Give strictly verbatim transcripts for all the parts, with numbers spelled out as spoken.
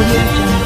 audio jungle.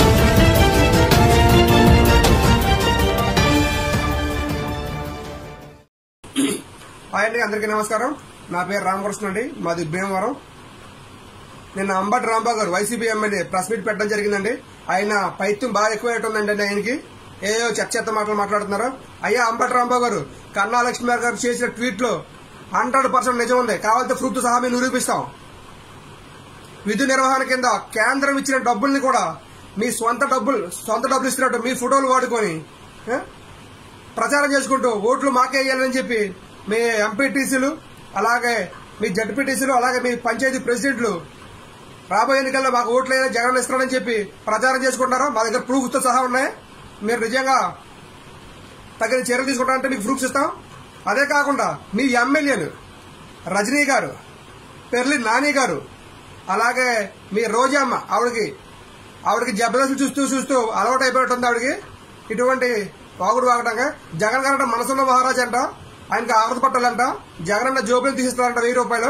Hi అండి, అందరికీ నమస్కారం. నా పేరు రామకృష్ణ అండి, మాది భీమవరం. నిన్న అంబటి రాంబాబు గారు వైసీపీ ఎమ్మెల్యే ప్రెస్ మీట్ పెట్టడం జరిగిందండి. ఆయన పైత్యం బాగా ఎక్కువైతుందండి ఆయనకి. ఏయో చెత్త చెత్త మాటలు మాట్లాడుతున్నారు. అయ్యా అంబటి రాంబాబు గారు, కన్నా లక్ష్మీ గారు చేసిన ట్వీట్ లో హండ్రెడ్ పర్సెంట్ నిజం ఉంది. కావాలంటే ప్రూఫ్ సహా మేము నిరూపిస్తాం. విధి నిర్వహణ కింద కేంద్రం ఇచ్చిన డబ్బుల్ని కూడా మీ సొంత డబ్బులు సొంత డబ్బులు ఇస్తున్నట్టు మీ ఫోటోలు వాడుకొని ప్రచారం చేసుకుంటూ ఓట్లు మాకే వేయాలని చెప్పి మీ ఎంపీటీసీలు, అలాగే మీ జడ్పీటీసీలు, అలాగే మీ పంచాయతీ ప్రెసిడెంట్లు రాబోయే ఎన్నికల్లో మాకు ఓట్లు వేయాలని జగన్ ఇస్తారని చెప్పి ప్రచారం చేసుకుంటారు. మా దగ్గర ప్రూఫ్తో సహా ఉన్నాయి. మీరు నిజంగా తగిన చర్యలు తీసుకుంటారంటే మీకు ప్రూఫ్స్ ఇస్తాం. అదే కాకుండా మీ ఎమ్మెల్యేలు రజనీ గారు, పెర్లి నాని గారు, అలాగే మీ రోజమ్మ, ఆవిడకి ఆవిడకి జబర్దస్తులు చూస్తూ చూస్తూ అలవాటు అయిపోతుంది ఆవిడకి. ఇటువంటి వాగుడు వాగటంగా జగన్ గారంట మనసున్న మహారాజ్ అంట, ఆయనకి ఆరత పట్టాలంట. జగన్ అన్న జోబులు తీసిస్తారంట వెయ్యి రూపాయలు.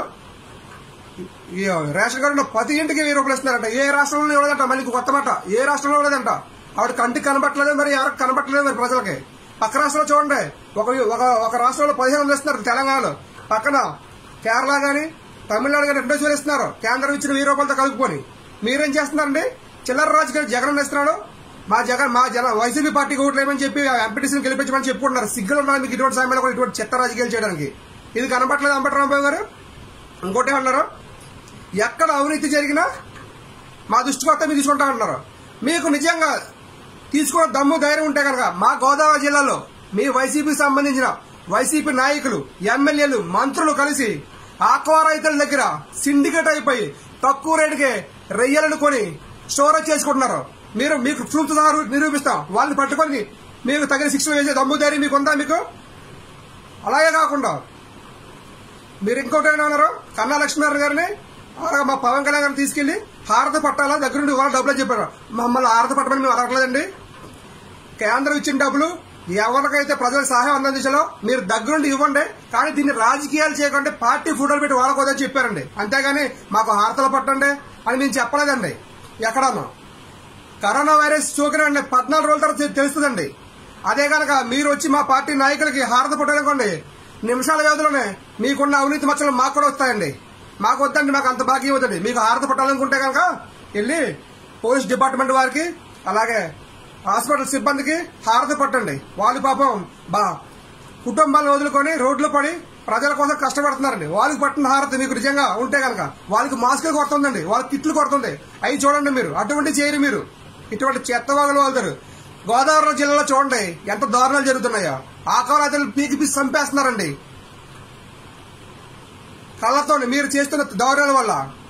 రేషన్ కార్డు ప్రతి ఇంటికి వెయ్యి రూపాయలు ఇస్తున్నారంట. ఏ రాష్ట్రంలో ఇవ్వలేదంట. మళ్ళీ కొత్త మాట, ఏ రాష్ట్రంలో ఇవ్వలేదంట. ఆవిడ కంటికి కనబట్టలేదు, మరి ఎవరికి కనబట్టలేదు మరి ప్రజలకి. పక్క రాష్ట్రంలో చూడండి, ఒక ఒక రాష్ట్రంలో పదిహేను వందలు ఇస్తున్నారు తెలంగాణలో, పక్కన కేరళ గాని తమిళనాడు గాని రెండు వేలు ఇస్తున్నారు కేంద్రం ఇచ్చిన వెయ్యి రూపాయలతో కలుపుకొని. మీరేం చేస్తున్నారండి? చిల్లర రాజకీయాలు జగన్ ఇస్తున్నాడు. మా జగన్ మా జన వైసీపీ పార్టీకి ఓట్లు వేయమని చెప్పి ఎంపీటీసీని గెలిపించమని చెప్పుకుంటున్నారు. సిగ్గులు ఉన్నారు మీకు ఇటువంటి సమయంలో కూడా ఇటువంటి చెత్త రాజకీయాలు చేయడానికి. ఇది కనపట్లేదు అంబటి రాంబాబు గారు. ఇంకోటి అన్నారు, ఎక్కడ అవినీతి జరిగినా మా దృష్టికి వస్తే మీరు తీసుకుంటా అన్నారు. మీకు నిజంగా తీసుకున్న దమ్ము ధైర్యం ఉంటే కనుక మా గోదావరి జిల్లాలో మీ వైసీపీకి సంబంధించిన వైసీపీ నాయకులు, ఎమ్మెల్యేలు, మంత్రులు కలిసి ఆక్వా రైతుల దగ్గర సిండికేట్ అయిపోయి తక్కువ రేటుకే రొయ్యలను కొని స్టోరేజ్ చేసుకుంటున్నారు. మీరు మీకు ప్రూఫ్ నిరూపిస్తాం. వాళ్ళని పట్టుకొని మీకు తగిన శిక్షణ వేసే దమ్ము ధైర్యం మీకు ఉందా? మీకు అలాగే కాకుండా మీరు ఇంకోటి అన్నారు, కన్నా లక్ష్మీనారాయణ గారిని మా పవన్ కళ్యాణ్ గారిని తీసుకెళ్లి హారత పట్టాలా దగ్గరుండి వాళ్ళ డబ్బులు చెప్పారు. మమ్మల్ని హారత పట్టమని మేము అడగట్లేదండి. కేంద్రం ఇచ్చిన డబ్బులు ఎవరికైతే ప్రజలకు సహాయం అందించాలో మీరు దగ్గరుండి ఇవ్వండి, కానీ దీన్ని రాజకీయాలు చేయకుండా పార్టీ ఫోటోలు పెట్టి వాళ్ళకోదని చెప్పారండి. అంతేగాని మాకు హారతలు పట్టండి అని నేను చెప్పలేదండి. ఎక్కడన్నా కరోనా వైరస్ సోకినండి పద్నాలుగు రోజుల తర్వాత తెలుస్తుందండి. అదే కనుక మీరు వచ్చి మా పార్టీ నాయకులకి హారత పట్టాలనుకోండి, నిమిషాల వ్యవధిలోనే మీకున్న అవినీతి మచ్చలు మాకు కూడా వస్తాయండి. మాకు వద్దండి, మాకు అంత బాకీ ఇవ్వదండి. మీకు హారత పట్టాలనుకుంటే కనుక వెళ్ళి పోలీస్ డిపార్ట్మెంట్ వారికి, అలాగే హాస్పిటల్ సిబ్బందికి హారత పట్టండి. వాళ్ళు పాపం బా కుటుంబాలను వదులుకొని రోడ్లు పడి ప్రజల కోసం కష్టపడుతున్నారండి. వాళ్ళకి పట్టిన హారత మీకు నిజంగా ఉంటే కనుక వాళ్ళకి మాస్కులు కొడుతుందండి, వాళ్ళకి కిట్లు కొడుతుంది. అవి చూడండి మీరు. అటువంటి చేయరు మీరు. ఇటువంటి చెత్తవాగులు వాళ్తారు. గోదావరి జిల్లాలో చూడండి ఎంత దారుణాలు జరుగుతున్నాయో. ఆకారాలు పీకి పీసి చంపేస్తున్నారండి కళ్ళతో. మీరు చేస్తున్న దారుణాల వల్ల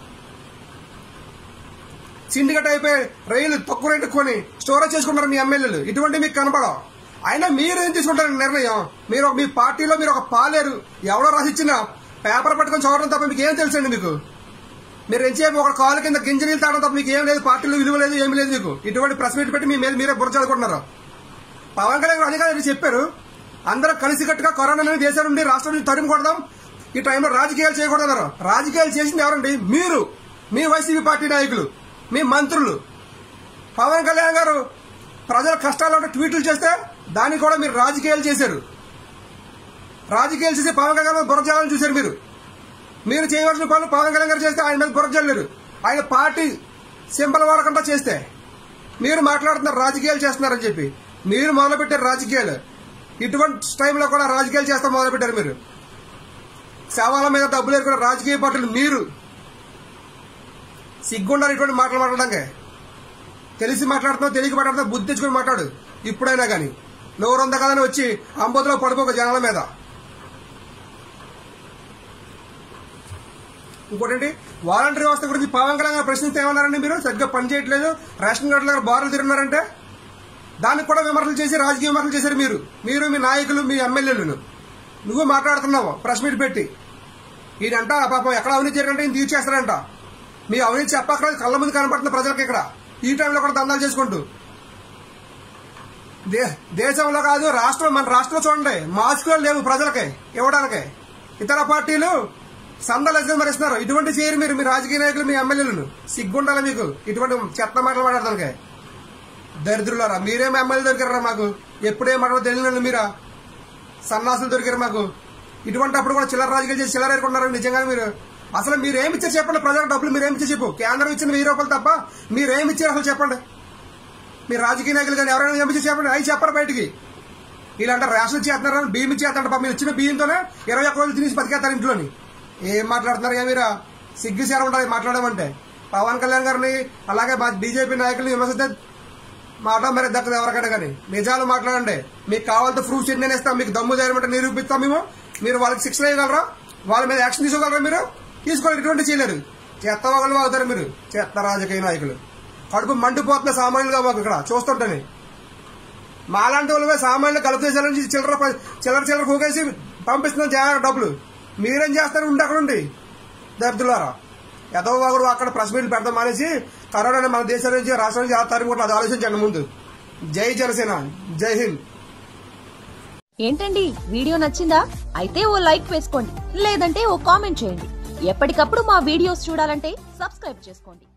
సిండికేట్ అయిపోయి రైలు తక్కువ రేటు కొని స్టోరేజ్ చేసుకుంటారు మీ ఎమ్మెల్యేలు. ఇటువంటి మీకు కనపడవు. అయినా మీరు ఏం తీసుకుంటారు నిర్ణయం? మీరు మీ పార్టీలో మీరు ఒక పాలేరు, ఎవరో రాసిచ్చిన పేపర్ పట్టుకొని చదవడం తప్ప మీకు ఏం తెలుసండి? మీకు మీరు ఎంచేపు ఒక కాలు కింద గింజ నీళ్ళు తాగడం తప్ప మీకు ఏం లేదు. పార్టీలో విలువ లేదు, ఏమి లేదు మీకు. ఇటువంటి ప్రెస్ మీట్ పెట్టి మీ మీద మీరే బుర్ర చదువుకుంటున్నారు. పవన్ కళ్యాణ్ గారు అధికారులు చెప్పారు, అందరూ కలిసికట్టుగా కరోనా దేశం నుండి రాష్ట్రం నుంచి తరిమి కొడదాం, ఈ టైంలో రాజకీయాలు చేయకూడదన్నారు. రాజకీయాలు చేసింది ఎవరండి? మీరు, మీ వైసీపీ పార్టీ నాయకులు, మీ మంత్రులు. పవన్ కళ్యాణ్ గారు ప్రజల కష్టాల్లో ట్వీట్లు చేస్తే దాన్ని కూడా మీరు రాజకీయాలు చేశారు. రాజకీయాలు చేసి పవన్ కళ్యాణ్ గారు బుర్రజాలని చూశారు. మీరు మీరు చేయవలసిన పనులు పవన్ కళ్యాణ్ గారు చేస్తే ఆయన మీద బుర్రజల్లేరు. ఆయన పార్టీ సింబల్ వాడకుండా చేస్తే మీరు మాట్లాడుతున్నారు రాజకీయాలు చేస్తున్నారని చెప్పి. మీరు మొదలుపెట్టారు రాజకీయాలు. ఇటువంటి టైంలో కూడా రాజకీయాలు చేస్తా మొదలుపెట్టారు మీరు. శవాల మీద డబ్బులు ఎరుకున్న రాజకీయ పార్టీలు మీరు. సిగ్గుండాలి ఇటువంటి మాటలు మాట్లాడడానికి. తెలిసి మాట్లాడుతున్నావు, తెలియక మాట్లాడుతున్నావు, బుద్ధి తెచ్చుకుని మాట్లాడు ఇప్పుడైనా కానీ. నోరంద కదని వచ్చి అంబోతులో పడిపోక జనాల మీద. ఇంకోటి వాలంటరీ వ్యవస్థ గురించి పవన్ కళ్యాణ్ ప్రశ్నిస్తే ఏమన్నారండి? మీరు సరిగ్గా పనిచేయట్లేదు, రేషన్ కార్డుల దగ్గర బారులు తిరుగున్నారంటే దానికి కూడా విమర్శలు చేసి రాజకీయ విమర్శలు చేశారు మీరు. మీరు మీ నాయకులు, మీ ఎమ్మెల్యేలను. నువ్వు మాట్లాడుతున్నావు ప్రెస్ మీట్ పెట్టి. ఈయనంట పాపం ఎక్కడ అవినీతి జరిగిందంటే ఈయన తీర్చేస్తారంట. మీ అవినీతి చెప్పక్కర్లేదు, కళ్ళ ముందు కనపడుతుంది ప్రజలకు. ఇక్కడ ఈ టైంలో కూడా దందాలు చేసుకుంటూ దేశంలో కాదు రాష్ట్రం, మన రాష్ట్రంలో చూడండి మాస్కులు లేవు ప్రజలకి ఇవ్వడానికి. ఇతర పార్టీలు సందాలు వేసుకొని మరి ఇస్తున్నారు. ఇటువంటి చేయరు మీరు, మీ రాజకీయ నాయకులు, మీ ఎమ్మెల్యేలను. సిగ్గుండాలి మీకు ఇటువంటి చెత్త మాటలు మాట్లాడదానికే. దరిద్రులారా, మీరేం ఎమ్మెల్యే దొరికారా మాకు? ఎప్పుడేం మాట్లాడో తెలియని మీరా సన్నాసులు దొరికారు మాకు. ఇటువంటి అప్పుడు కూడా చిల్లర రాజకీయాలు చేసి చిల్లర ఏరుకుంటున్నారు నిజంగా మీరు. అసలు మీరేమిచ్చారు చెప్పండి, ప్రజలకు డబ్బులు మీరేమిచ్చారు చెప్పు. కేంద్రం ఇచ్చిన వెయ్యి రూపాయలు తప్ప మీరేమిచ్చారు అసలు చెప్పండి. మీరు రాజకీయ నాయకులు కానీ ఎవరైనా ఏమిచ్చారు చెప్పండి, అవి చెప్పరు బయటికి. ఇలాంటి రేషన్ ఇచ్చేస్తున్నారు, బియ్యం ఇచ్చేస్తారంట. మీరు ఇచ్చిన బియ్యంతోనే ఇరవై ఒక్క రోజులు తినేసి బతికేస్తారు ఇంట్లోని. ఏం మాట్లాడుతున్నారు మీరా? సిగ్గుసేర ఉంటుంది మాట్లాడమంటే. పవన్ కళ్యాణ్ గారిని అలాగే బీజేపీ నాయకులు విమర్శిస్తే మాట మరి దక్కదు ఎవరికైనా కానీ. నిజాలు మాట్లాడండి. మీకు కావాలంటే ప్రూఫ్స్ ఎన్ని ఇస్తాం, మీకు దమ్ము ధైర్యం నిరూపిస్తాం మేము. మీరు వాళ్ళకి శిక్ష వేయగలరా? వాళ్ళ మీద యాక్షన్ తీసుకోగలరా? మీరు తీసుకోవాలి. ఇటువంటి చేయలేరు. చెత్త వాళ్ళు అవుతారు మీరు, చెత్త రాజకీయ నాయకులు. కడుపు మండిపోతున్న సామాన్యులుగా మాకు ఇక్కడ చూస్తుంటేనే. మాలాంటి వాళ్ళు సామాన్యులు కలుపు దేశాల నుంచి చిల్లర చిల్లర చిల్లర పోగేసి పంపిస్తున్నాం జాగ్రత్త డబ్బులు. మీరేం చేస్తారు? ఉండి అక్కడ ఉండి దరిద్రులారా. ఎదో ఒకడు అక్కడ ప్రెస్ మీట్లు పెడతాం మానేసి కరోనా మన దేశం నుంచి రాష్ట్రం నుంచి ఎలా తరిమి కూడా అది ఆలోచించండి ముందు. జై జనసేన, జై హింద్. ఏంటండి వీడియో నచ్చిందా? అయితే ఓ లైక్ వేసుకోండి, లేదంటే ఓ కామెంట్ చేయండి. ఎప్పటికప్పుడు మా వీడియోస్ చూడాలంటే సబ్స్క్రైబ్ చేసుకోండి.